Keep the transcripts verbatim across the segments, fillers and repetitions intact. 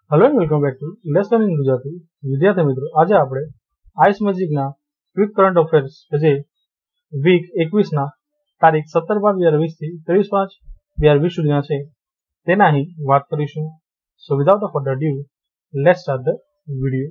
Hello and welcome back to lesson in Gujarati. विद्यार्थी मित्रों, आज આપણે આઈસ મેજિકના ક્વિક કરંટ અફેર્સ જે વીક એકવીસ ના તારીખ સત્તર બાર બે હજાર વીસ થી ત્રેવીસ પાંચ બે હજાર વીસ સુધીના છે તેના અહીં વાત કરીશું। So without a further due, let's start the video.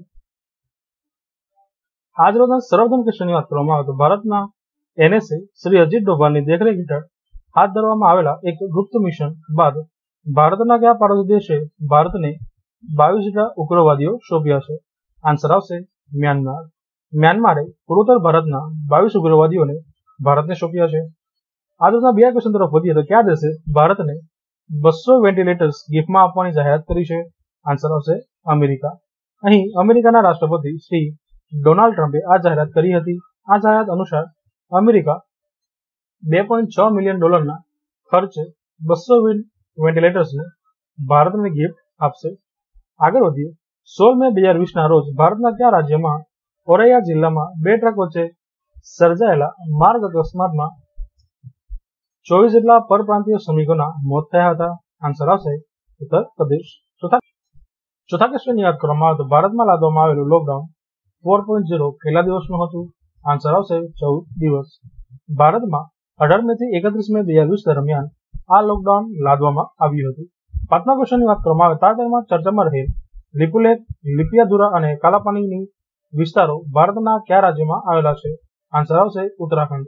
આજ રોજના સર્વપ્રથમ ક્વેશ્ચનની વાત કરવામાં આવે તો ભારતના એનએસએ શ્રી અજીત ડોભાલની દેખરેખ હેઠળ હાથ ધરવામાં આવેલા એક ગુપ્ત મિશન બાદ ભારતના કયા પાડોશી દેશે ભારતને બાવીસ જેટલા ઉગ્રવાદીઓ સોંપ્યા છે? આન્સર આવશે મ્યાનમાર। મ્યાનમારે પૂર્વોત્તર ભારતના બાવીસ ઉગ્રવાદીઓને ભારતને સોંપ્યા છે। આ રોજના બીજા ક્વેશ્ચન તરફ વધીએ તો કયા દેશે ભારતને બસો વેન્ટિલેટર્સ ગિફ્ટમાં આપવાની જાહેરાત કરી છે? આન્સર આવશે અમેરિકા। અહીં અમેરિકાના રાષ્ટ્રપતિ શ્રી ડોનાલ્ડ ટ્રમ્પે આ જાહેરાત કરી હતી। આ જાહેરાત અનુસાર અમેરિકા બે પોઈન્ટ છ મિલિયન ડોલરના ખર્ચે બસો વેન્ટિલેટર્સને ભારતને ગિફ્ટ આપશે। આગળ વધીએ। સોળ મે બે હજાર વીસ ના રોજ ભારતના કયા રાજ્યમાં ઓરૈયા જિલ્લામાં બે ટ્રક વચ્ચે સર્જાયેલા માર્ગ અકસ્માતમાં ચોવીસ જેટલા પરપ્રાંતીય શ્રમિકોના મોત થયા હતા? આન્સર આવશે ઉત્તર પ્રદેશ। ચોથા ચોથા ક્વેશ્ચનની વાત કરવામાં આવે તો ભારતમાં લાદવામાં આવેલું લોકડાઉન ચાર પોઈન્ટ શૂન્ય કેટલા દિવસનું હતું? આન્સર આવશે ચૌદ દિવસ। ભારતમાં અઢાર મે થી એકત્રીસ મે બે હજાર વીસ દરમિયાન આ લોકડાઉન લાદવામાં આવ્યું હતું। પાંચમા ક્વેશ્ચનની વાત કરવામાં આવે તાજેતરમાં ચર્ચામાં રહેલ લિપુલેખ, લિપિયાધુરા અને કાલાપાનીની વિસ્તારો ભારતના કયા રાજ્યોમાં આવેલા છે? આન્સર આવશે ઉત્તરાખંડ।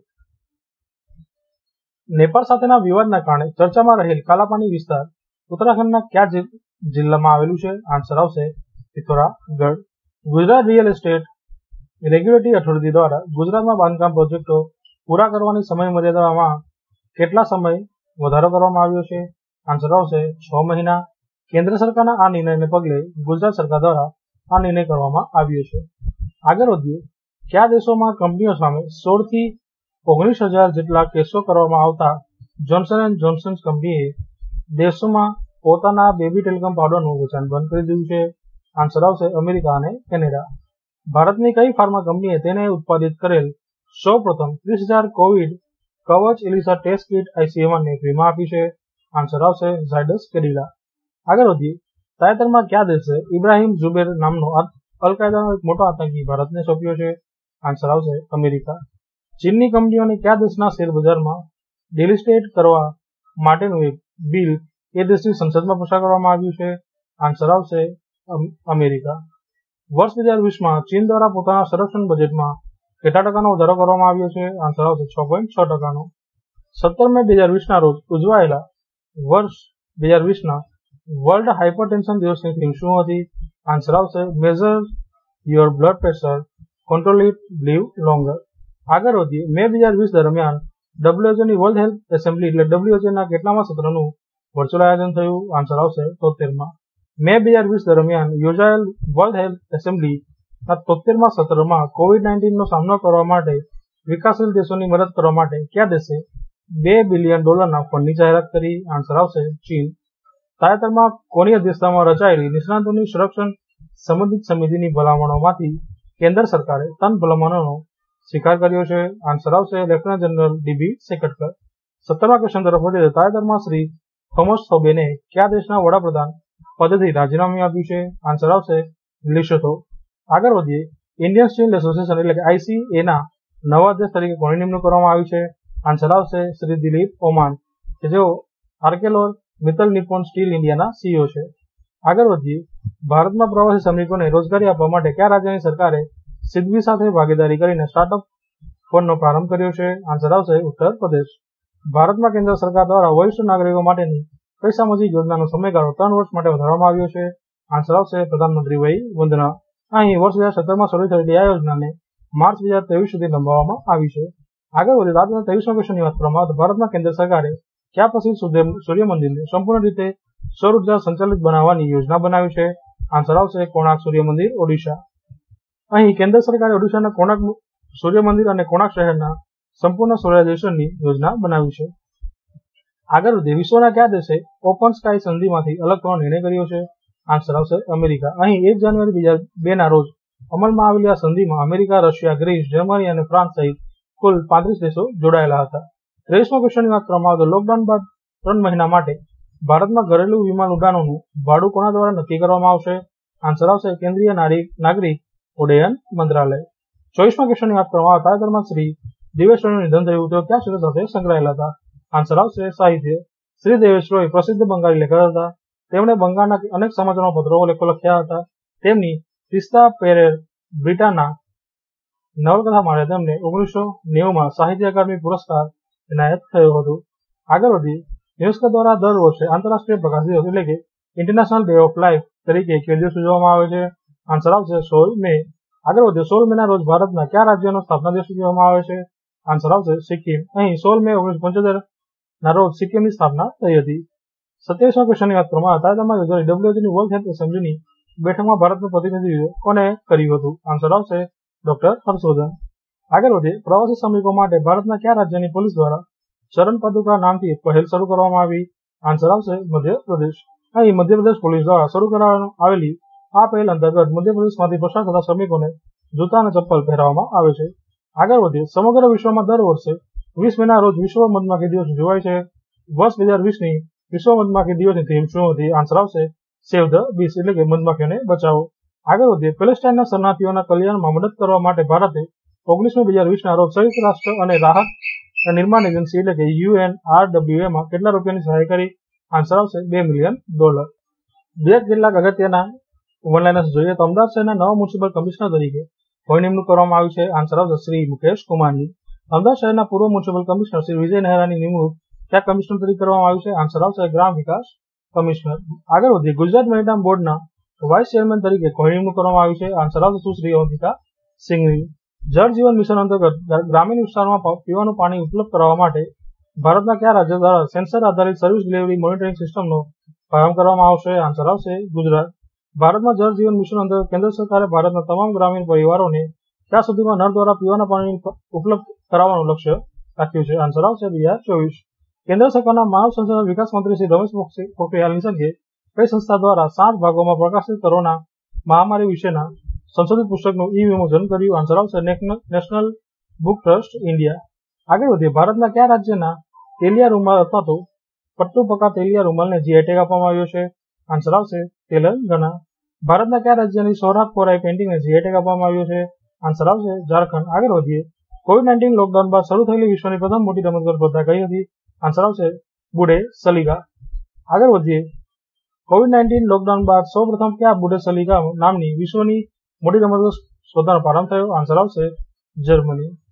નેપાળ સાથેના વિવાદના કારણે ચર્ચામાં રહેલ કાલાપાની વિસ્તાર ઉત્તરાખંડના કયા જિલ્લામાં આવેલું છે? આન્સર આવશે Pithoragarh. Gujarat real estate regulatory authority દ્વારા ગુજરાતમાં બાંધકામ પ્રોજેક્ટો પૂરા કરવાની સમય મર્યાદામાં કેટલા સમય વધારો કરવામાં આવ્યો છે? આન્સર આવશે છ મહિના। કેન્દ્ર સરકારના આ નિર્ણયને પગલે ગુજરાત સરકાર દ્વારા આ નિર્ણય કરવામાં આવ્યો છે। આગળ વધીએ। કયા દેશોમાં કંપનીઓ સામે સોળ થી ઓગણીસ હજાર જેટલા કેસો કરવામાં આવતા જોન્સન એન્ડ જોન્સન કંપનીએ દેશોમાં પોતાના બેબી ટેલિકોમ પાવડરનું વેચાણ બંધ કરી દીધું છે? આન્સર આવશે અમેરિકા અને કેનેડા। ભારતની કઈ ફાર્મા કંપનીએ તેને ઉત્પાદિત કરેલ સૌ પ્રથમ ત્રીસ હજાર કોવિડ કવચ એલિસા ટેસ્ટ કિટ આઈસીએમઆરને ફ્રીમાં આપી છે? આન્સર આવશે ઝાયડસ કેડિલા। આગળ વધીએ। તાજેતરમાં કયા દેશે ઇબ્રાહિમ ઝુબેર નામનો અલ કાયદાનો એક મોટો આતંકી ભારતને સોંપ્યો છે? આન્સર આવશે અમેરિકા। ચીનની કંપનીઓને કયા દેશના શેર બજારમાં ડિલિસ્ટેટ કરવા માટેનું એક બિલ એ દેશની સંસદમાં પસાર કરવામાં આવ્યું છે? આન્સર આવશે અમેરિકા। વર્ષ બે હજાર વીસમાં ચીન દ્વારા પોતાના સંરક્ષણ બજેટમાં કેટલા ટકાનો વધારો કરવામાં આવ્યો છે? આન્સર આવશે છ પોઈન્ટ છ ટકાનો। સત્તર મે બે હજાર વીસના રોજ ઉજવાયેલા વર્ષ બે હજાર વીસના વર્લ્ડ હાઇપરટેન્શન દિવસની થીમ શું હતી? આન્સર આવશે measure your blood pressure, control it, live longer. આગળ વધીએ। મે બે હજાર વીસ દરમિયાન ડબ્લ્યુએચઓની વર્લ્ડ હેલ્થ એસેમ્બલી એટલે ડબ્લ્યુએચઓના કેટલામાં સત્રનું વર્ચ્યુઅલ આયોજન થયું? આન્સર આવશે તોતેરમાં। મે બે હજાર વીસ દરમિયાન યોજાયેલ વર્લ્ડ હેલ્થ એસેમ્બલીના તોતેરમાં સત્રમાં કોવિડ નાઇન્ટીનનો સામનો કરવા માટે વિકાસશીલ દેશોની મદદ કરવા માટે કયા દેશે બે બિલિયન ડોલરના ફંડની જાહેરાત કરી? આન્સર આવશે ચીન। તાજેતરમાં કોની અધ્યક્ષતામાં રચાયેલી નિષ્ણાતોની સંરક્ષણ સંબંધિત સમિતિની ભલામણોમાંથી કેન્દ્ર સરકારે ત્રણ ભલામણોનો સ્વીકાર કર્યો છે? આન્સર આવશે લેફ્ટનન્ટ જનરલ ડીબી સેકટકર। સત્તરમા ક્વેશ્ચન તરફ વધીએ તો તાજેતરમાં શ્રી થોમસ થોબેને કયા દેશના વડાપ્રધાન પદેથી રાજીનામું આપ્યું છે? આન્સર આવશે લિસોથો। આગળ વધીએ। ઇન્ડિયન સ્ટીલ એસોસિએશન એટલે કે આઈસીએના નવા અધ્યક્ષ તરીકે કોની નિમણૂક કરવામાં આવી છે? આન્સર આવશે શ્રી દિલીપ ઓમાન કે જેઓ આર્કેલોર મિત્તલ નિપ્પોન સ્ટીલ ઇન્ડિયાના સીઈઓ છે। આગળ વધીએ। ભારતમાં પ્રવાસી શ્રમિકોને રોજગારી આપવા માટે કયા રાજ્યની સરકારે સિડબી સાથે ભાગીદારી કરીને સ્ટાર્ટઅપ ફંડનો પ્રારંભ કર્યો છે? આન્સર આવશે ઉત્તર પ્રદેશ। ભારતમાં કેન્દ્ર સરકાર દ્વારા વરિષ્ઠ નાગરિકો માટેની કઈ સામાજિક યોજનાનો સમયગાળો ત્રણ વર્ષ માટે વધારવામાં આવ્યો છે? આન્સર આવશે પ્રધાનમંત્રી વય વંદના। અહીં વર્ષ બે હજાર સત્તરમાં શરૂ થયેલી આ યોજનાને માર્ચ બે હજાર ત્રેવીસ સુધી લંબાવવામાં આવી છે। આગળ વધીએ। આજના ત્રેવીસમા ક્વેશ્ચનની વાત કરવામાં આવે તો ભારતમાં કેન્દ્ર સરકારે કયા પ્રસિદ્ધ સૂર્ય મંદિરને સંપૂર્ણ રીતે સૌર ઉર્જા સંચાલિત બનાવવાની યોજના બનાવી છે? આન્સર આવશે કોણાર્ક સૂર્ય મંદિર ઓડિશા। અહીં કેન્દ્ર સરકારે ઓડિશાના કોણાર્ક સૂર્ય મંદિર અને કોણાર્ક શહેરના સંપૂર્ણ સોલારાઇઝેશનની યોજના બનાવી છે। આગળ વધીએ। વિશ્વના કયા દેશે ઓપન સ્કાય સંધિમાંથી અલગ થવાનો નિર્ણય કર્યો છે? આન્સર આવશે અમેરિકા। અહીં એક જાન્યુઆરી બે હજાર બે ના રોજ અમલમાં આવેલી આ સંધિમાં અમેરિકા, રશિયા, ગ્રીસ, જર્મની અને ફ્રાન્સ સહિત કુલ પાંત્રીસ દેશો જોડાયેલા હતા। ત્રેવીસમા ક્વેશ્ચનની વાત કરવામાં આવે તો લોકડાઉન બાદ ત્રણ મહિના માટે ભારતમાં ઘરેલુ વિમાન ઉડાનોનું ભાડું કોના દ્વારા નક્કી કરવામાં આવશે? આન્સર આવશે કેન્દ્રીય નાગરિક ઉડ્ડયન મંત્રાલય. ચોવીસમા ક્વેશ્ચનની વાત કરવામાં આવે તાજેતરમાં શ્રી દેવેશ્વરનું નિધન થયું તેઓ કયા ક્ષેત્ર સાથે સંકળાયેલા હતા? આન્સર આવશે સાહિત્ય. શ્રી દેવેશ્વર પ્રસિદ્ધ બંગાળી લેખક હતા. તેમણે બંગાળના અનેક સમાચાર પત્રો લેખો લખ્યા હતા. તેમની તિસ્તા પેરેર બ્રિટાના નવલકથા માટે તેમને ઓગણીસો નેવુંમાં સાહિત્ય અકાદમી પુરસ્કાર એનાયત થયો હતો. આગળ વધી યુનેસ્કો દ્વારા દર વર્ષે આંતરરાષ્ટ્રીય પ્રકાશ દિવસ એટલે કે ઇન્ટરનેશનલ ડે ઓફ લાઇફ તરીકે કયો દિવસ ઉજવવામાં આવે છે? આન્સર આવશે સોળ મે. આગળ વધીએ સોળ મેના રોજ ભારતના કયા રાજ્યનો સ્થાપના દિવસ ઉજવવામાં આવે છે? આન્સર આવશે સિક્કિમ. અહીં સોળ મે ઓગણીસો પંચોતેર ના રોજ સિક્કિમની સ્થાપના થઈ હતી. સત્યાવીસમા ક્વેશ્ચનની વાત કરવામાં તાજેતરમાં યોજાયેલી ડબ્લ્યુએચઓની વર્લ્ડ હેલ્થ એસેમ્બલીની બેઠકમાં ભારતનું પ્રતિનિધિત્વ કોને કર્યું હતું? આન્સર આવશે ડોક્ટર હર્ષવર્ધન. આગળ વધીએ પ્રવાસી શ્રમિકો માટે ભારતના કયા રાજ્યની પોલીસ દ્વારા ચરણ પાદુકા નામથી પહેલ શરૂ કરવામાં આવી? આન્સર આવશે મધ્યપ્રદેશ. અહીં મધ્યપ્રદેશ પોલીસ દ્વારા શરૂ કરવામાં આવેલી આ પહેલ અંતર્ગત મધ્યપ્રદેશમાંથી પસાર થતા શ્રમિકોને જૂતા અને ચપ્પલ પહેરાવવામાં આવે છે. આગળ વધીએ સમગ્ર વિશ્વમાં દર વર્ષે વીસ મેના રોજ વિશ્વ મધમાખી દિવસ ઉજવાય છે. વર્ષ બે હજાર વીસ ની વિશ્વ મધમાખી દિવસની થીમ શું હતી? આન્સર આવશે સેવ ધ બીસ એટલે કે મધમાખીઓને બચાવો. આગળ વધીએ પેલેસ્ટાઇનના શરણાર્થીઓના કલ્યાણમાં મદદ કરવા માટે ભારતે ઓગણીસ મે બે હજાર વીસ ના રોજ સંયુક્ત રાષ્ટ્ર અને રાહત નિર્માણ એજન્સી એટલે કે યુએનઆરડબ્લ્યુએ માં કેટલા રૂપિયાની સહાય કરી? આન્સર આવશે બે મિલિયન ડોલર. બે કેટલાક અગત્યના વનલાઇનર્સ જોઈએ તો અમદાવાદ શહેરના નવા મ્યુનિસિપલ કમિશનર તરીકે કોઈ નિમણૂક કરવામાં આવી છે? આન્સર આવશે શ્રી મુકેશ કુમારની. અમદાવાદ શહેરના પૂર્વ મ્યુનિસિપલ કમિશનર શ્રી વિજય નહેરાની નિમણૂક કયા કમિશનર તરીકે કરવામાં આવી છે? આન્સર આવશે ગ્રામ વિકાસ કમિશનર. આગળ વધીએ ગુજરાત મેરીટાઈમ બોર્ડના વાઇસ ચેરમેન તરીકે કોઈ નિમણૂક કરવામાં આવી છે? આન્સર આવશે સુશ્રી અવંતિકા સિંઘની. જળ જીવન મિશન અંતર્ગત ગ્રામીણ વિસ્તારોમાં પીવાનું પાણી ઉપલબ્ધ કરાવવા માટે ભારતના કયા રાજ્ય દ્વારા સેન્સર આધારિત સર્વિસ ડિલિવરી મોનિટરિંગ સિસ્ટમનો પ્રારંભ કરવામાં આવશે? આન્સર આવશે ગુજરાત. ભારતમાં જળ જીવન મિશન અંતર્ગત કેન્દ્ર સરકારે ભારતના તમામ ગ્રામીણ પરિવારોને ત્યાં સુધીમાં નળ દ્વારા પીવાના પાણી ઉપલબ્ધ કરાવવાનું લક્ષ્ય રાખ્યું છે? આન્સર આવશે બે હજાર ચોવીસ. કેન્દ્ર સરકારના માનવ સંસાધન વિકાસ મંત્રી શ્રી રમેશ પોખરિયાલ નિશંકે કઈ સંસ્થા દ્વારા સાત ભાગોમાં પ્રકાશિત કોરોના મહામારી વિશેના સંશોધિત પુસ્તકનું ઈ વિમોચન કર્યું? આન્સર આવશે નેશનલ બુક ટ્રસ્ટ ઇન્ડિયા. આગળ વધીએ ભારતના કયા રાજ્યના તેલિયા રૂમાલ અથવા તો પટ્ટુ પકા તેલિયા રૂમાલને જીઆઈ ટેગ આપવામાં આવ્યો છે? આન્સર આવશે તેલંગાના. ભારતના કયા રાજ્યની સૌરાષ્ટ્ર કોરાઈ પેઇન્ટિંગને જીઆઈ ટેગ આપવામાં આવ્યો છે? આન્સર આવશે ઝારખંડ. આગળ વધીએ કોવિડ નાઇન્ટીન લોકડાઉન બાદ શરૂ થયેલી વિશ્વની પ્રથમ મોટી રમતગમત સ્પર્ધા કઈ હતી? આન્સર આવશે બુડે સલીગા. આગળ વધીએ કોવિડ નાઇન્ટીન લોકડાઉન બાદ સૌ પ્રથમ કયા બુડે સલીગા નામની વિશ્વની મોટી રમતગમત સ્પર્ધાનો પ્રારંભ થયો? આન્સર આવશે જર્મની.